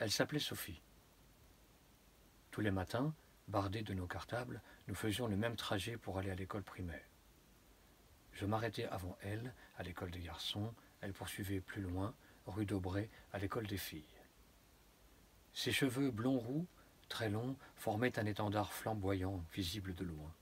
Elle s'appelait Sophie. Tous les matins, bardés de nos cartables, nous faisions le même trajet pour aller à l'école primaire. Je m'arrêtais avant elle, à l'école des garçons, elle poursuivait plus loin, rue d'Aubray, à l'école des filles. Ses cheveux blond-roux, très longs, formaient un étendard flamboyant, visible de loin.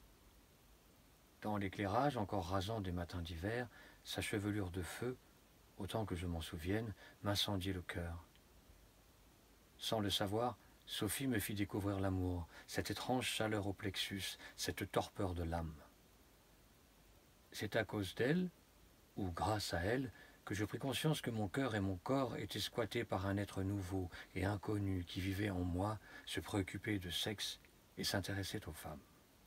Dans l'éclairage encore rasant des matins d'hiver, sa chevelure de feu, autant que je m'en souvienne, m'incendiait le cœur. Sans le savoir, Sophie me fit découvrir l'amour, cette étrange chaleur au plexus, cette torpeur de l'âme. C'est à cause d'elle, ou grâce à elle, que je pris conscience que mon cœur et mon corps étaient squattés par un être nouveau et inconnu qui vivait en moi, se préoccupait de sexe et s'intéressait aux femmes.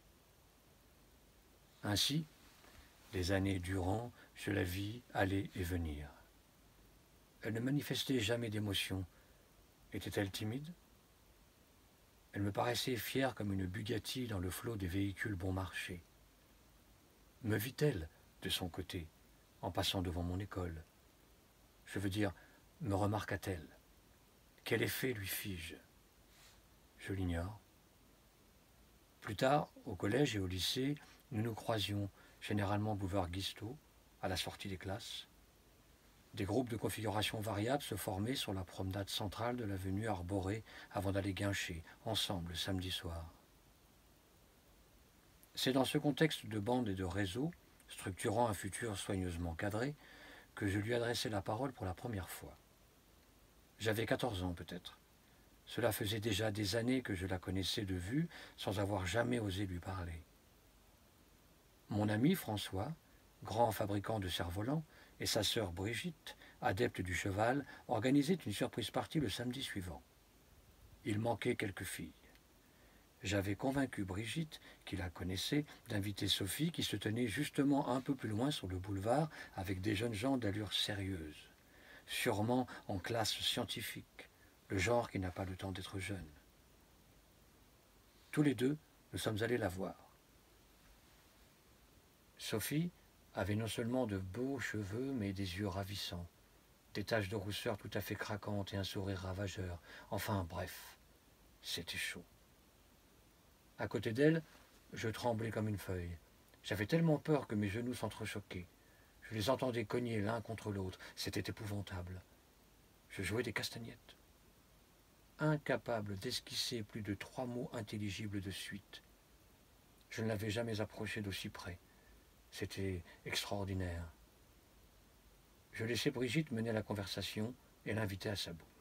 Ainsi, des années durant, je la vis aller et venir. Elle ne manifestait jamais d'émotion. Était-elle timide? Elle me paraissait fière comme une Bugatti dans le flot des véhicules bon marché. Me vit-elle, de son côté, en passant devant mon école? Je veux dire, me remarqua-t-elle? Quel effet lui fis-je? Je l'ignore. Plus tard, au collège et au lycée, nous nous croisions, généralement boulevard Guisteau, à la sortie des classes. Des groupes de configuration variables se formaient sur la promenade centrale de l'avenue Arborée avant d'aller guincher, ensemble, samedi soir. C'est dans ce contexte de bande et de réseau, structurant un futur soigneusement cadré, que je lui adressai la parole pour la première fois. J'avais 14 ans peut-être. Cela faisait déjà des années que je la connaissais de vue, sans avoir jamais osé lui parler. Mon ami François, grand fabricant de cerfs-volants, et sa sœur Brigitte, adepte du cheval, organisaient une surprise partie le samedi suivant. Il manquait quelques filles. J'avais convaincu Brigitte, qui la connaissait, d'inviter Sophie, qui se tenait justement un peu plus loin sur le boulevard, avec des jeunes gens d'allure sérieuse, sûrement en classe scientifique, le genre qui n'a pas le temps d'être jeune. Tous les deux, nous sommes allés la voir. Sophie avait non seulement de beaux cheveux, mais des yeux ravissants, des taches de rousseur tout à fait craquantes et un sourire ravageur. Enfin, bref, c'était chaud. À côté d'elle, je tremblais comme une feuille. J'avais tellement peur que mes genoux s'entrechoquaient. Je les entendais cogner l'un contre l'autre. C'était épouvantable. Je jouais des castagnettes. Incapable d'esquisser plus de 3 mots intelligibles de suite. Je ne l'avais jamais approché d'aussi près. C'était extraordinaire. Je laissai Brigitte mener la conversation et l'inviter à sa boue.